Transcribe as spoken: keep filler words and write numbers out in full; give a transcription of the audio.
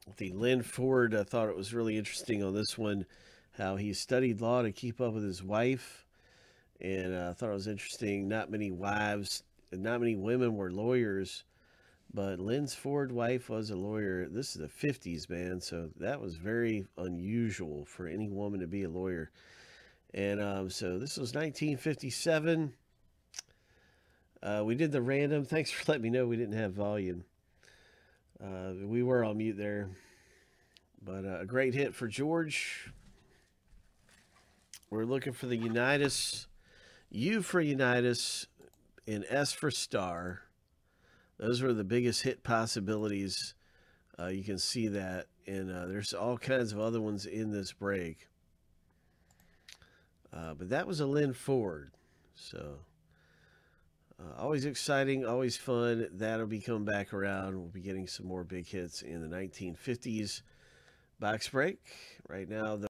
the Lynn Ford. I thought it was really interesting on this one how he studied law to keep up with his wife, and uh, I thought it was interesting. Not many wives, not many women were lawyers, but Lynn's Ford wife was a lawyer. This is the fifties, man, so that was very unusual for any woman to be a lawyer. And um, so this was nineteen fifty-seven. Uh, we did the random. Thanks for letting me know we didn't have volume. Uh, we were on mute there. But uh, a great hit for George. We're looking for the Unitas. U for Unitas and S for Star. Those were the biggest hit possibilities. Uh, you can see that. And uh, there's all kinds of other ones in this break. Uh, but that was a Lynn Ford. So uh, always exciting, always fun. That'll be coming back around. We'll be getting some more big hits in the nineteen fifties box break. Right now, the